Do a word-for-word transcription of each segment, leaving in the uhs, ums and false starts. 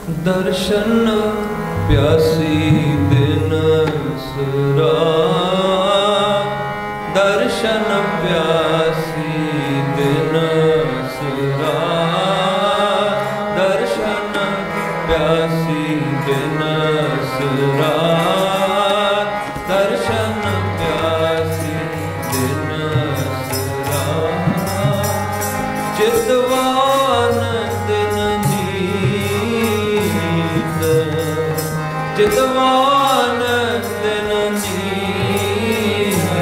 दर्शन प्यासी दिन सरा, दर्शन प्यासी दिन सरा, दर्शन प्यासी दिन सरा, दर्शन प्यासी दिन सरा। चितवान दिन नीत, चितवान दिन नीत,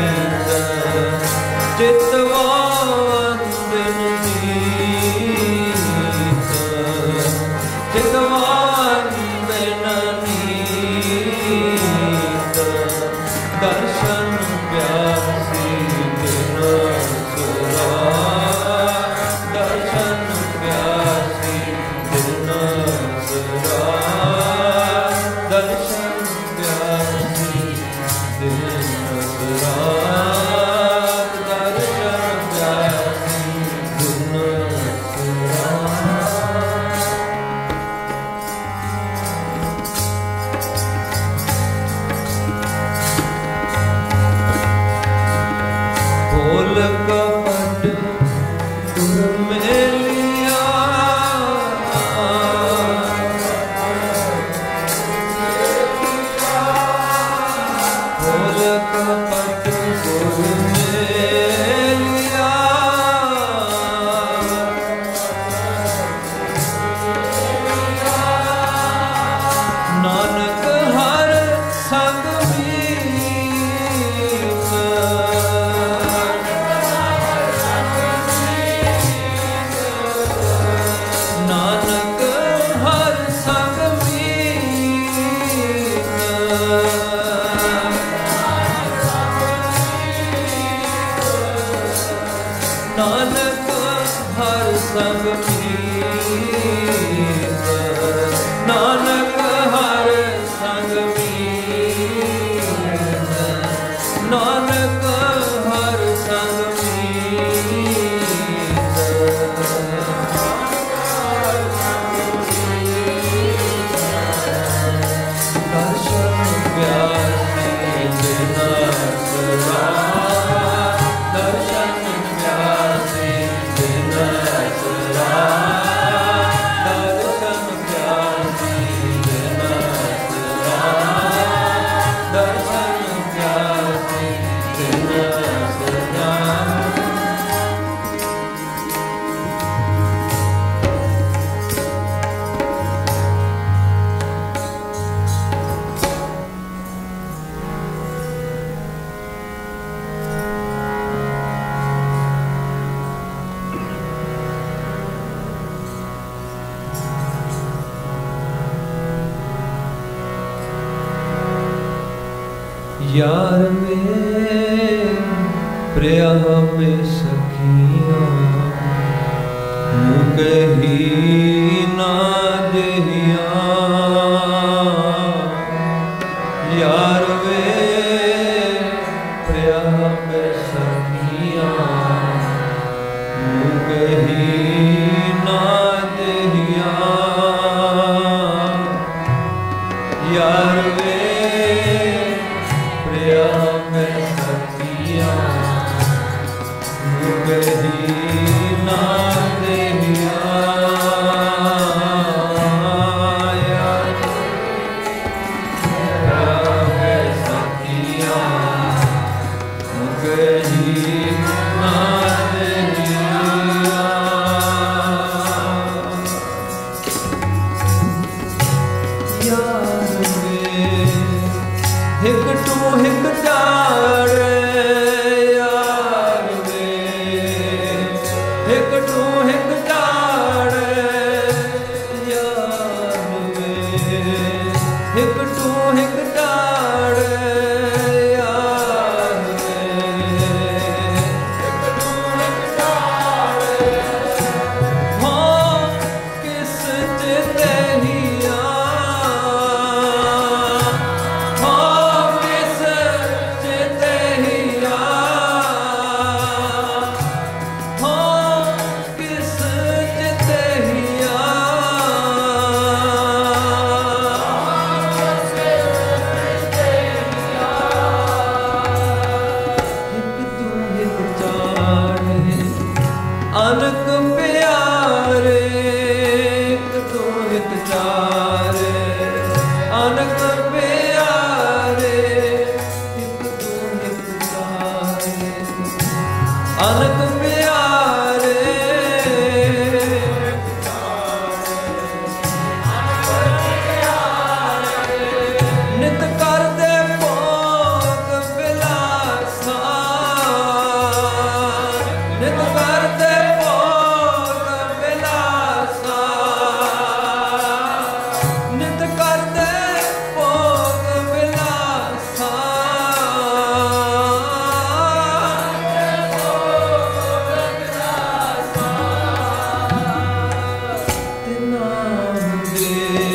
चितवान दिन नीत, चितवान दिन नीत, दर्शन प्यासी दिन सरा, दर्शन प्यासी दिन सरा, दर्शन प्यासी दिन सरा, दर्शन प्यासी दिन सरा। खोल कपट मेलिया, खोल कपट मेलिया, नानक हर संग मीत, नानक हर संग मीत, नानक हर संग मीत, नानक हर संग मीत, नानक हर संग मीत। दर्शन प्यासी दिन सरा, दर्शन प्यासी दिन सरा, दर्शन प्यासी दिन सरा, दर्शन प्यासी दिन सरा। यार में प्रिया में सखिया, मुकही ना देहिया, यार में प्रिया में सखिया, मुकही ना देहिया, यार में प्रिया में सखिया, मुकही ना देहिया।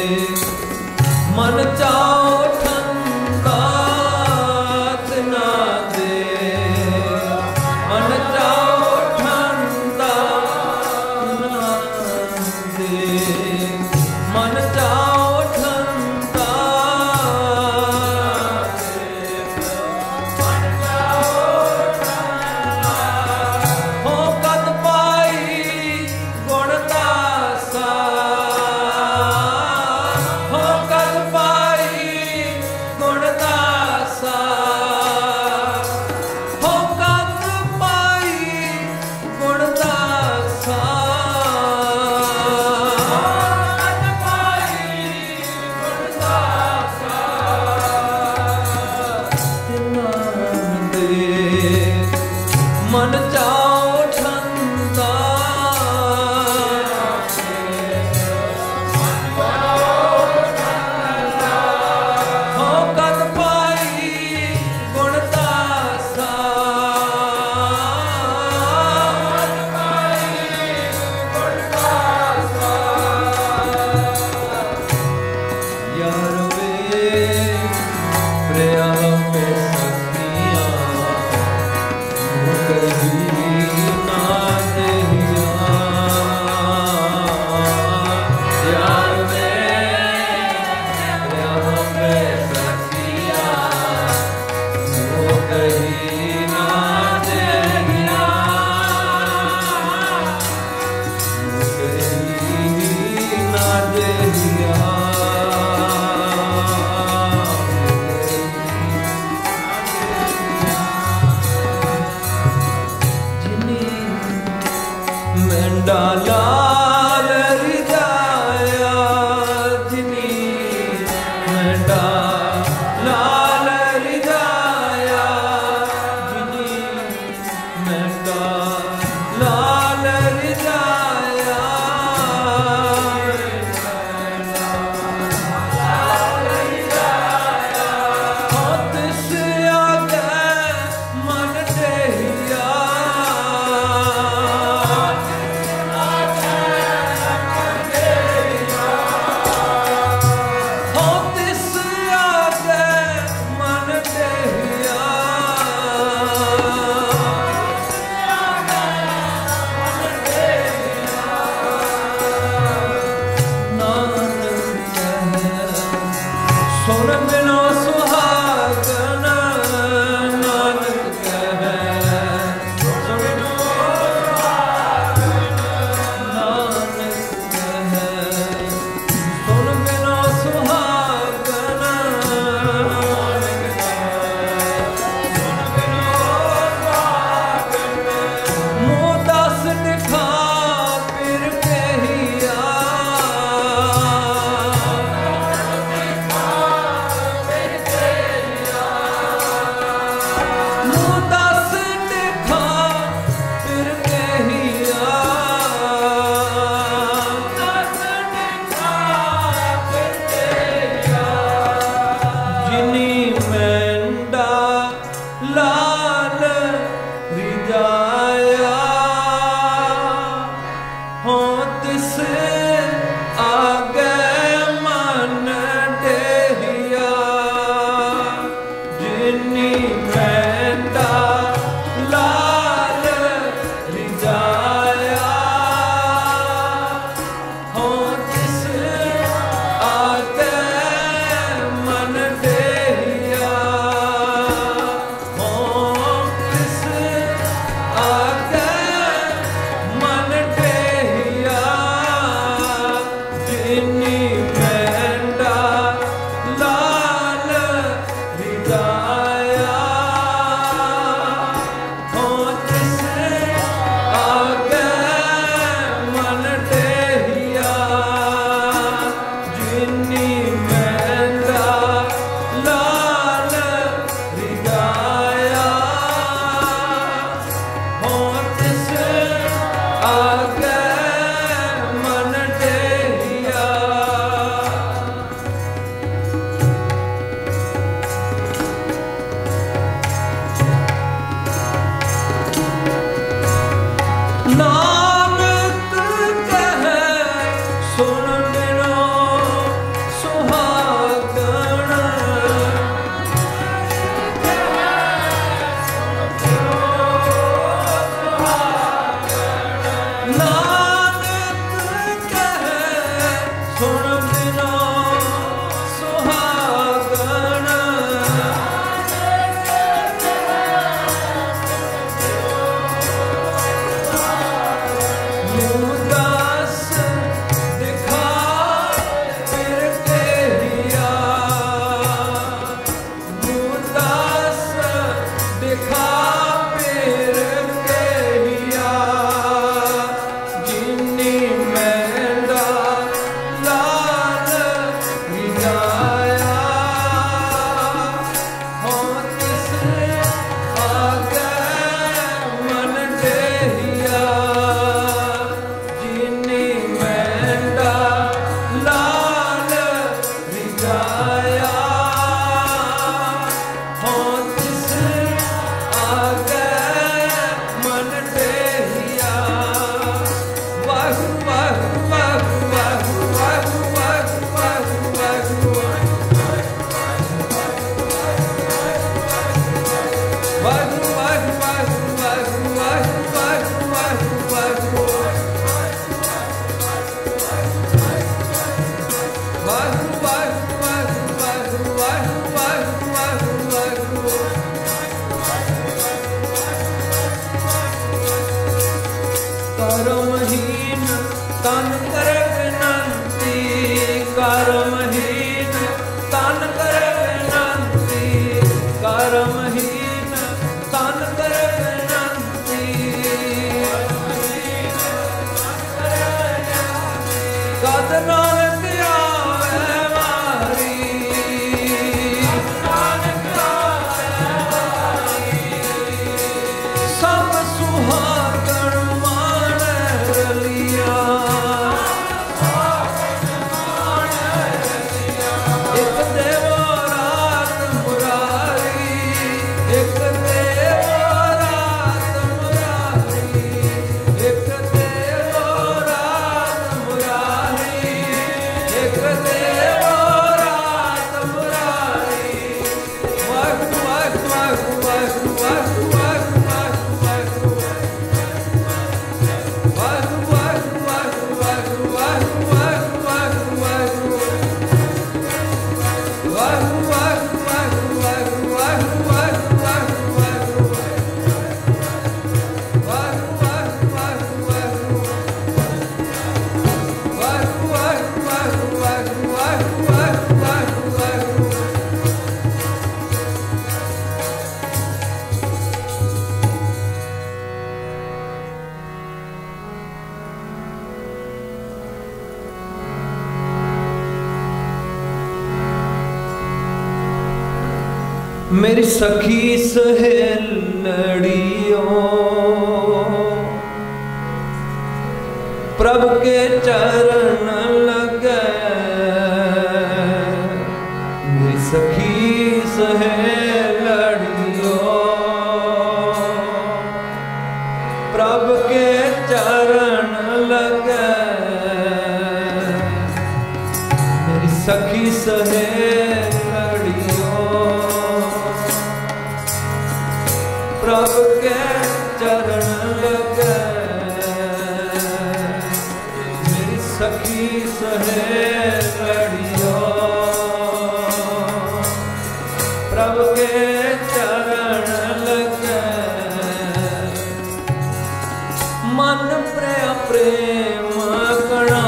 मन चाओ ठंडा ना दे, मन चाओ ठंडा ना दे, मन चाओ ठंडा दे, मन चाओ ठंडा। हो कद पाई गुणदासा, हो कद पाई गुणदासा, हो कद पाई गुणदासा, कद पाई गुणदासा नाम दे, मन चाओ ठंडा हो कद पाई गुणदासा, कद पाई गुणदासा। यार वे प्रिया पे सखिया कहीं ना देहिया, यार वे प्रिया पे सखिया कहीं ना देहिया, कहीं ना देहिया। मेंढा लाल रिजाया जिनी, मेंढा लाल रिजाया जिनी, मेंढा लाल रिजाया, कर्महीन तन करे विनंती, कर्महीन तन करे विनंती, कद नानक आवे मारी, सब सुहागण माने रलिया, एक देवो रात मुरारी, एक देवो रात मुरारी, एक देवो रात मुरारी, एक देवो रात मुरारी, वाह वाह वाह वाह वाह वाह मेरी सखी सहेलड़ियों प्रभु के चरण लगे, मेरी सखी सहेलड़ियों प्रभु के चरण लगे, मेरी सखी सहेलड़ियों प्रभु के चरण लगे, मेरी सखी सहेलड़ियों प्रभु के चरण लगे, मन प्रेम प्रेम कणा,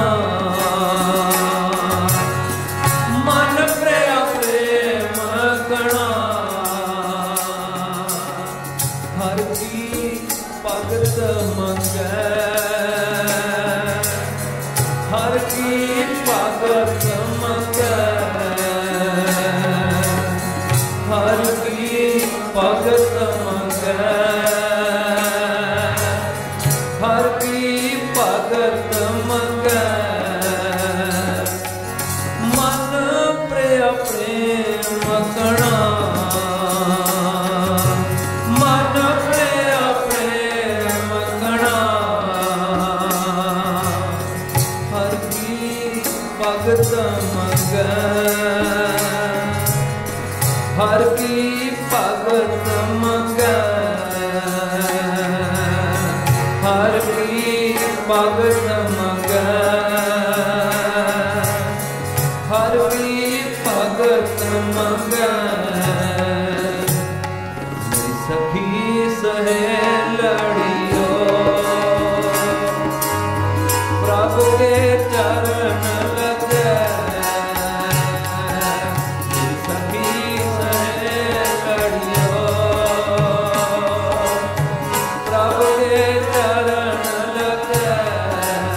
मन प्रेम प्रेम कणा, हर की भगत मंगे, हर की भगत मंगे, हर की भगत मंगे, हर की भगत मंगे, मन प्रिय प्रेम कणा, भगत मंगे, हर की भगत मंगे, हर की भगत मंगे, हर की भगत मंगे, मेरी सखी सहेलड़ियों प्रभु के चरण लगे, मेरी सखी सहेलड़ियों प्रभु के चरण लगे,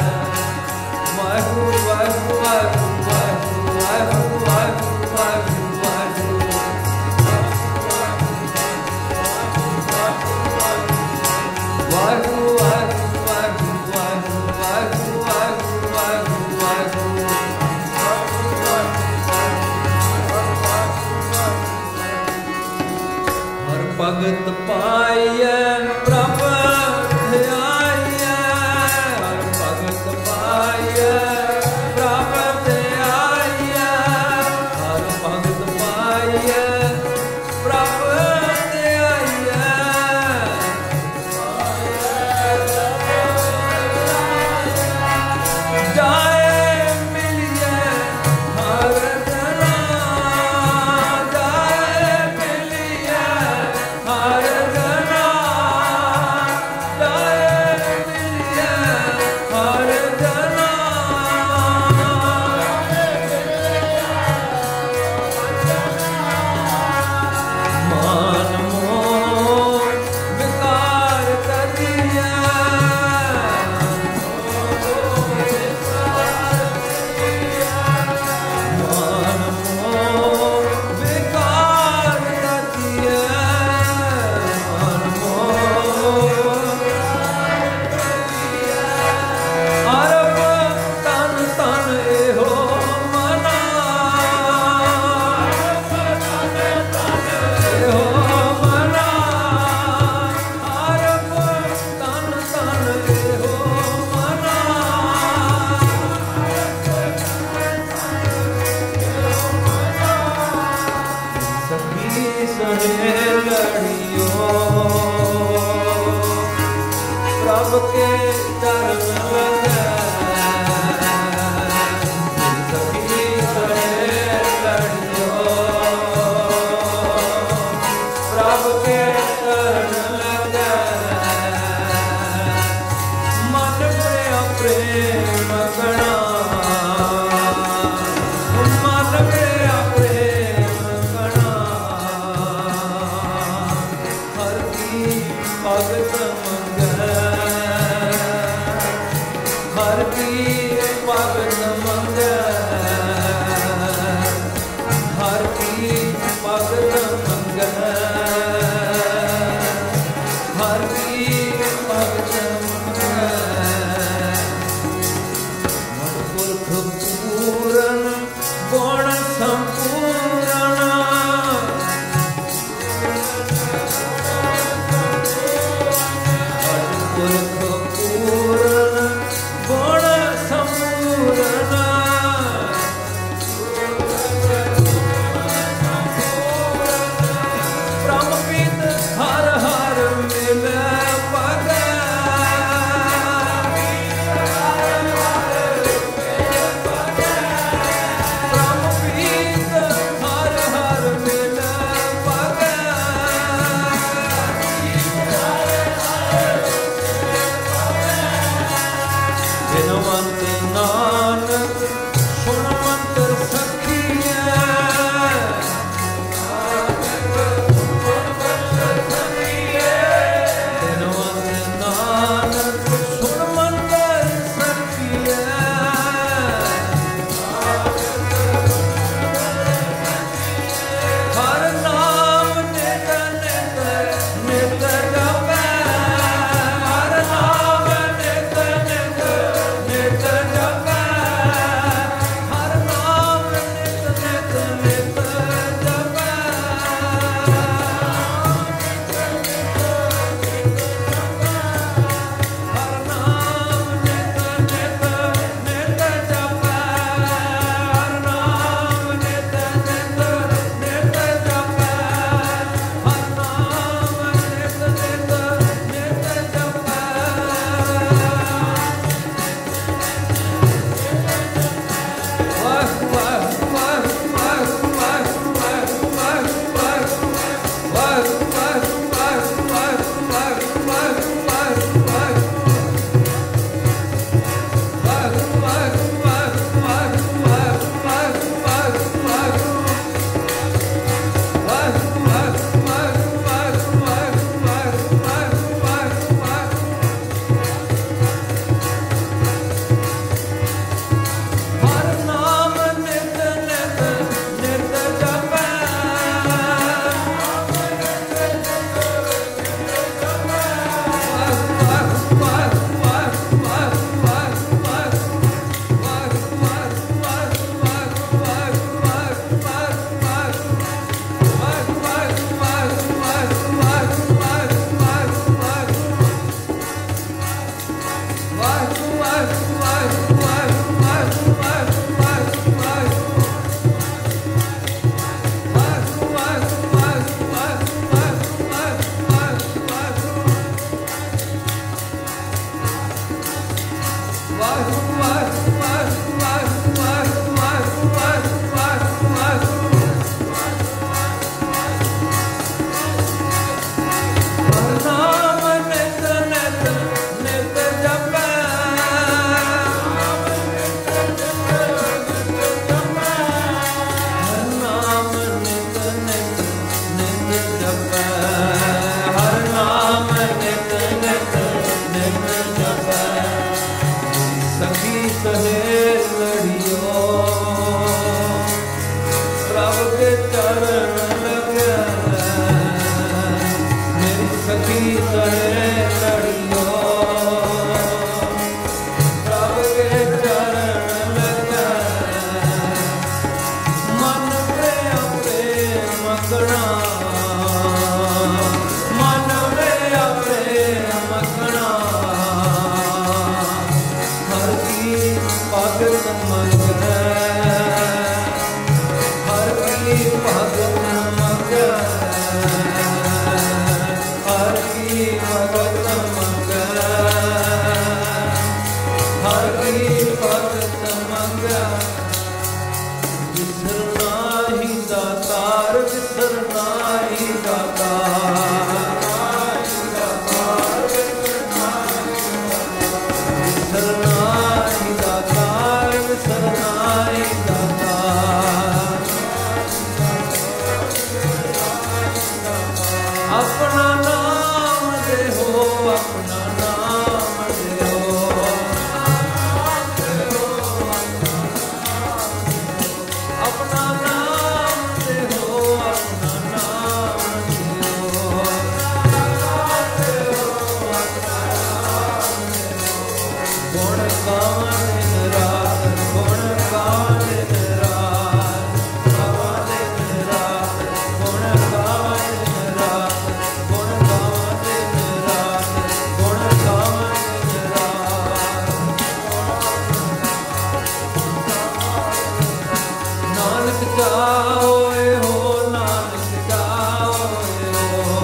नानक जाओए हो, नानक जाओए हो।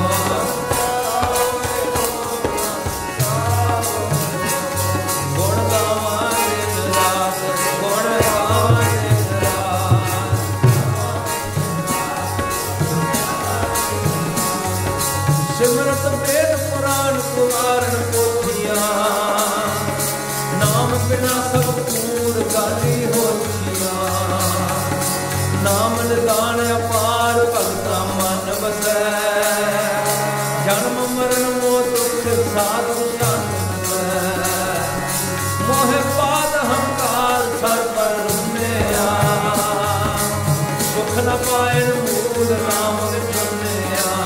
गुण गावां दिन रात, गुण गावां दिन रात। सिमरत वेद पुराण पुराण पोथियां, नाम बिना सब कूड़ गाली होतियां। नाम निदान अपार भगता मन बसै, जन्म मरण मोह दुख साधु संत मोह पाद हंकार सर पर रुमिया। सुख न पाए मूल राम चुनिया,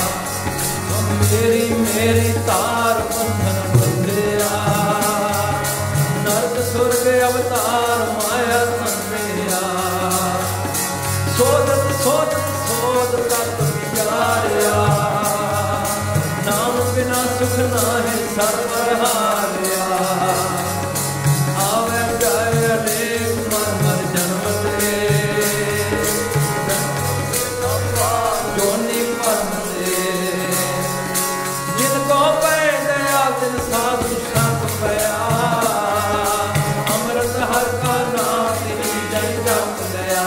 मेरी मेरी तार बंधन बंधिया। नरक सुरग अवतार माया संधिया, सोदत सोदत सोद तक विचारिया। नाम बिना सुख नाहि सर्वर हारिया। आवे जाए अनेक मर मर जन्म दे, जोनी परम दे। जिनको पै दया तिन साधु संत पया, अमृत हर का नाम तेरी जय जप गया।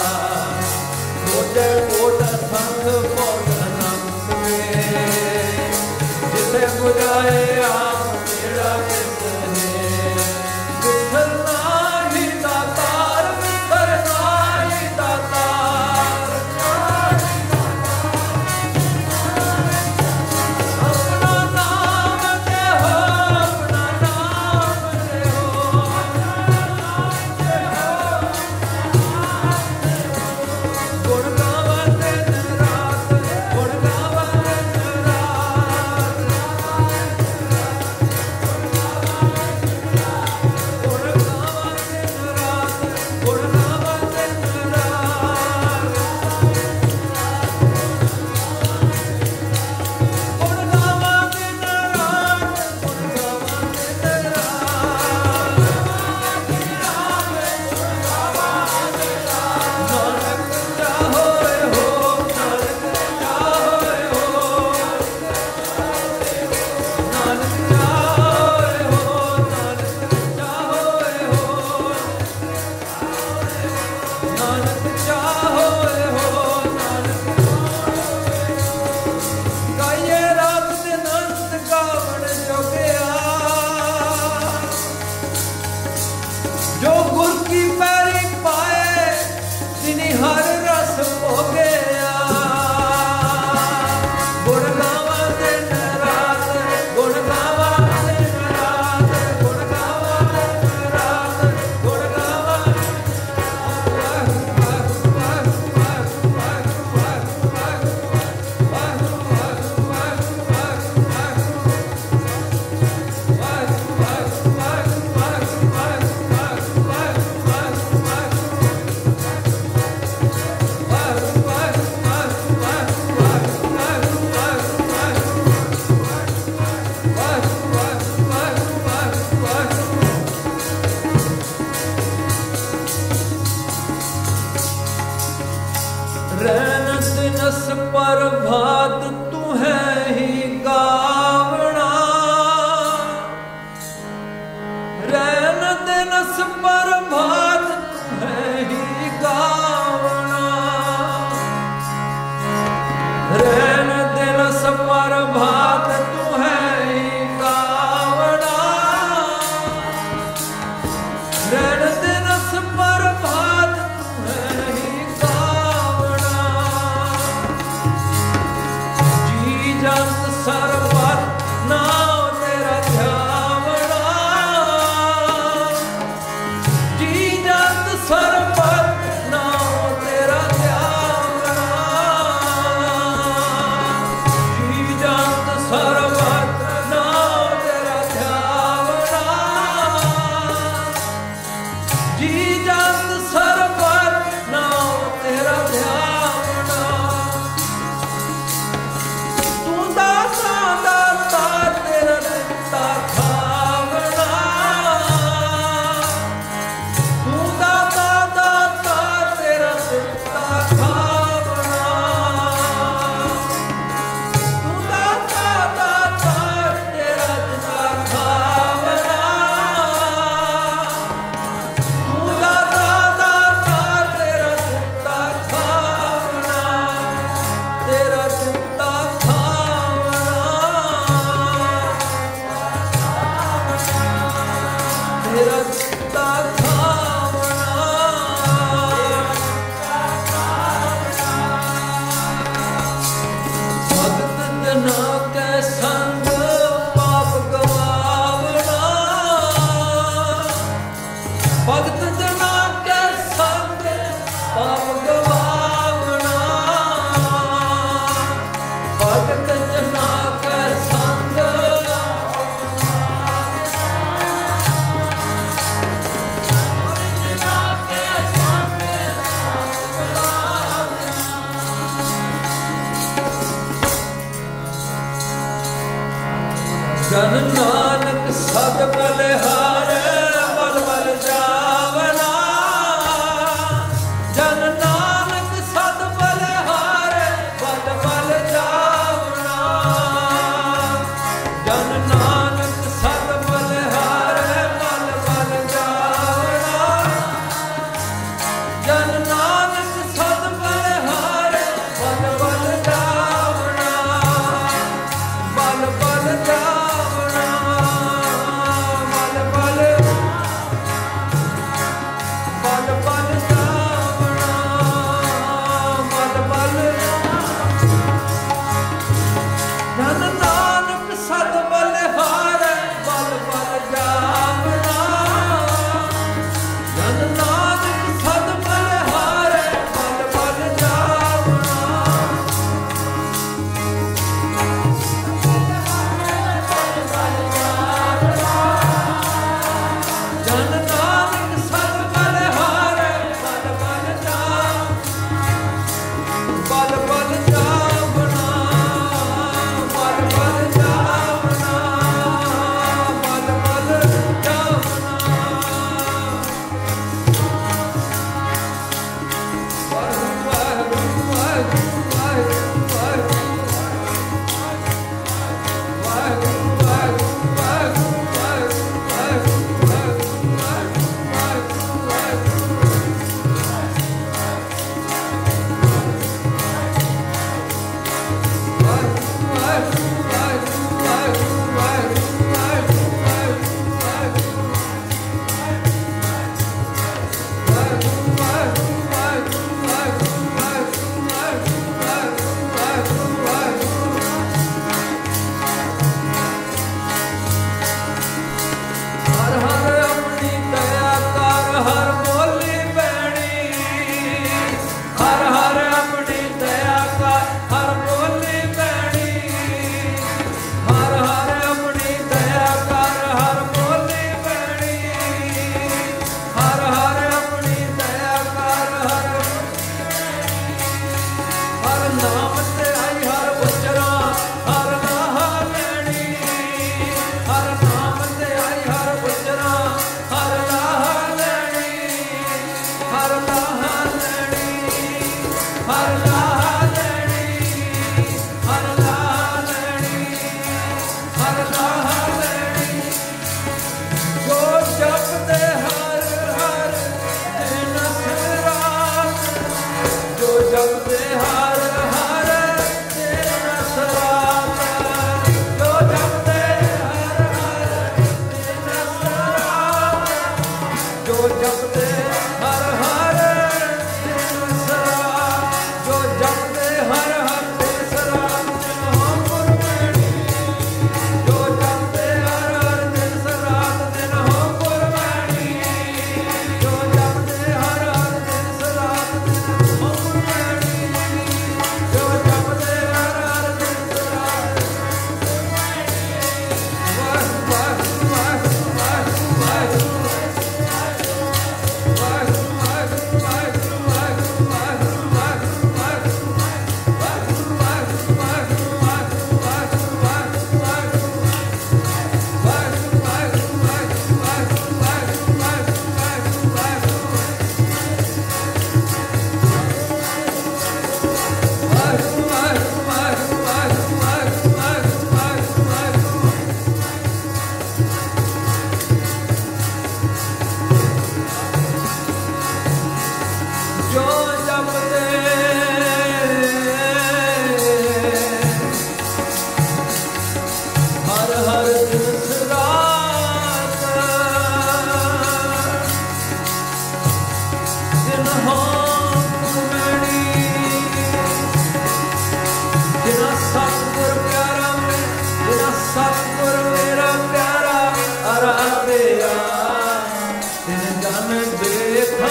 कोट संत बहुत अनंत में, जिसे बुझाए आप मेरा किसने। विठल नाही दातार, विठल नाही दातार। अपना नाम दे हो, अपना नाम दे हो, गुण गावां दिन रात, गुण गावां दिन रात। गुण गावां दिन रात, गुण गावां दिन रात। गुण गावां दिन रात, गुण गावां दिन रात। नानक जाहोए हो, नानक जाहोए हो, नानक जाहोए हो, नानक जाहोए हो, नानक जाहोए हो, नानक। गाइए रात दिन अंत गावण जोगिया, जो गुर की पैरी पाए तिनि हर रस भोगया। गुण गावां दिन रात, गुण गावां दिन रात, गुण गावां दिन रात, गुण गावां। वाहिगुरू वाहिगुरू वाहिगुरू वाहिगुरू वाहिगुरू वाहिगुरू वाहिगुरू वाहिगुरू वाहिगुरू वाहिगुरू वाहिगुरू वाहिगुरू वाहिगुरू वाहिगुरू वाहिगुरू वाहिगुरू वाहिगुरू वाहिगुरू रैन दिनस पर भात तू है ही गावना। रैन दिनस पर भात तू है ही गावना। रैन दिनस पर भात तू है ही गावना। रैन दिनस पर भात तू है ही गावना। जी जा ਜਨ ਨਾਨਕ ਸਦ ਬਲਿਹਾਰੇ ਬਲ ਬਲ ਜਾਵਨਾ ਜਨ ਨਾਨਕ ਸਦ ਬਲਿਹਾਰੇ ਬਲ ਬਲ ਜਾਵਨਾ ਜਨ ਨਾਨਕ ਸਦ ਬਲਿਹਾਰੇ ਬਲ ਬਲ ਜਾਵਨਾ ਜਨ ਨਾਨਕ ਸਦ ਬਲਿਹਾਰੇ ਬਲ ਬਲ ਜਾਵਨਾ ਬਲ ਬਲ ਜਾਵਨਾ ਬਲ ਬਲ ਬਲ ਬਲ ਜਾਵਨਾ ਬਲ ਬਲ ਜਨ ਨਾਨਕ ਸਦ ਬਲਿਹਾਰੇ ਬਲ ਬਲ ਜਾਵਨਾ ਜਨ ਨਾਨਕ ਸਦ ਬਲਿਹਾਰੇ ਬਲ ਬਲ ਜਾਵਨਾ ਜਨ ਨਾਨਕ ਸਦ ਬਲਿਹਾਰੇ ਬਲ ਬਲ ਜਾਵਨਾ ਬਲ ਬਲ ਜਾਵਨਾ ਬਲ ਬਲ ਜਾਵਨਾ ਬਲ ਬਲ ਜਾਵਨਾ ਵਾਹਿਗੁਰੂ ਵਾਹਿਗੁਰੂ ਵਾਹਿਗੁਰੂ ਵਾਹਿਗੁਰੂ ਵਾਹਿਗੁਰੂ ਵਾਹਿਗੁਰੂ ਹਰ ਹਰ ਆਪਣੀ ਦਇਆ ਕਰ ਹਰ ਬੋਲੀ ਪੈਣੀ ਹਰ ਹਰ ਆਪਣੀ ਦਇਆ ਕਰ ਹਰ ਬੋਲੀ ਪੈਣੀ ਹਰ ਹਰ ਆਪਣੀ ਦਇਆ ਕਰ ਹਰ ਬੋਲੀ ਪੈਣੀ ਹਰ ਹਰ ਆਪਣੀ ਦਇਆ ਕਰ ਹਰ ਹਰ ਨਾਮ ਤੇ ਆਈ ਹਰ ਉਚਰਾ ਹਰ ਨਾਹ ਲੈਣੀ ਹਰ ਨਾਮ ਤੇ ਆਈ ਹਰ ਉਚਰਾ ਹਰ ਨਾਹ ਲੈਣੀ ਹਰ ਨਾਹ ਲੈਣੀ ਹਰ ਨਾਹ ਲੈਣੀ ਹਰ ਨਾਹ ਲੈਣੀ ਹਰ ਨਾਹ ਲੈਣੀ ਜੋ ਜਪਦੇ ਹਰ ਹਰ ਦਿਨ ਰਾਤ ਜੋ ਜਪਦੇ ਹਰ ਹਰ ਦਿਨ ਰਾਤ ਜੋ ਜਪਦੇ ਹਰ ਹਰ ਦਿਨ ਰਾਤ ਜੋ ਜਪਦੇ ਹਰ ਹਰ ਦਿਨ ਰਾਤ ਜੋ ਜਪਦੇ ਹਰ ਹਰ ਦਿਨ ਰਾਤ ਦਿਨ ਹੋ ਗੁਰਬਾਣੀ ਜੋ ਜਪਦੇ ਹਰ ਹਰ ਦਿਨ ਰਾਤ ਦਿਨ ਹੋ ਗੁਰਬਾਣੀ ਜੋ ਜਪਦੇ ਹਰ ਹਰ ਦਿਨ ਰਾਤ ਦਿਨ ਹੋ ਗੁਰਬਾਣੀ ਜੋ ਜਪਦੇ ਹਰ ਹਰ ਦਿਨ ਰਾਤ ਵਾਹਿਗੁਰੂ ਵਾਹਿਗੁਰੂ ਵਾਹਿਗੁਰੂ ਜੋ ਜਪਦੇ ਹਰ ਹਰ ਦਿਨ ਰਾਤ ਦਿਨ ਹੋ ਗੁਰਬਾਣੀ ਜਿਨਾ ਸਤਿਗੁਰ ਪਿਆਰਾ ਮੈਂ ਜਿਨਾ ਸਤਿਗੁਰ ਮੇਰਾ ਪਿਆਰਾ ਆਰਾਧਿਆ ਤਿਨ ਜਨ ਦੇਖਾ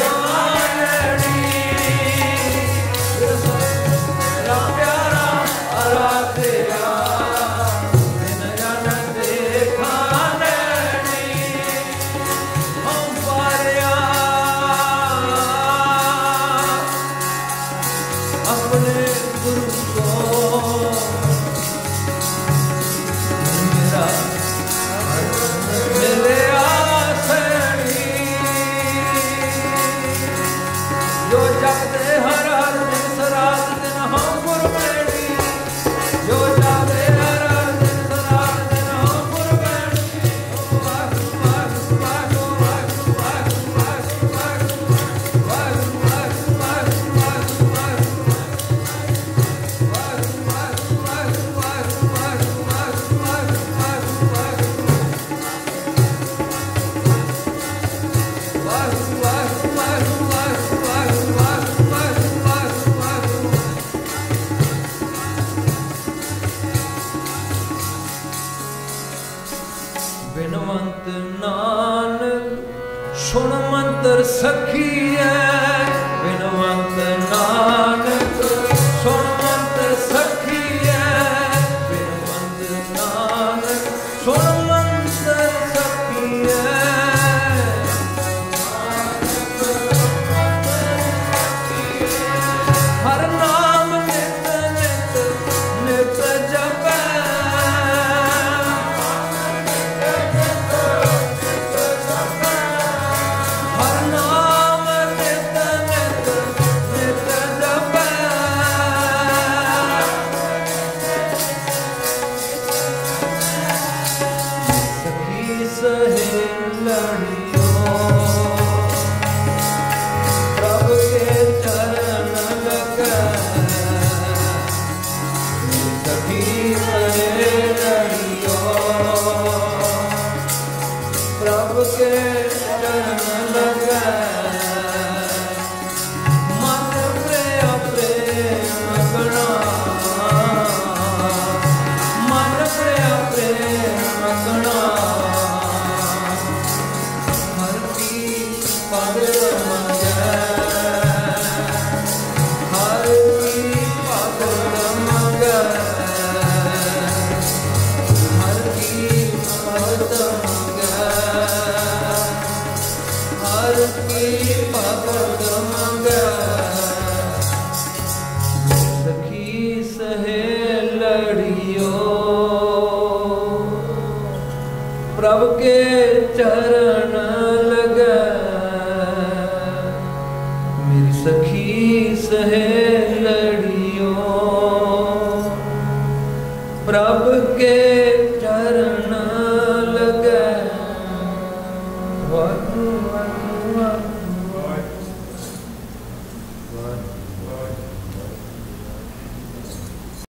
ਮੇਰਾ ਪਿਆਰਾ ਆਰਾਧਿਆ ਤਿਨ ਜਨ ਦੇਖਾ ਨੈਣੀ ਹਮ ਪਾਰਿਆ ਆਪਣੇ ਗੁਰੂ ਕੋ ਮੇਰਾ जपते हर हर दिन रात दिन हम गुरबैठी जो जाते हर हर दिन रात दिन हम गुरबैठी वागु वागु वागु वागु वागु वागु वागु वागु वागु वागु बिनवंत नानक सुन मंत्र सखिए बिनवंत नानक सुन मंत्र सखिए बिनवंत नानक सुन मंत्र सखिए हर नाम नित नित नित जपै प्रभु के चरण लगा मेरी सखी सहेलियों प्रभु के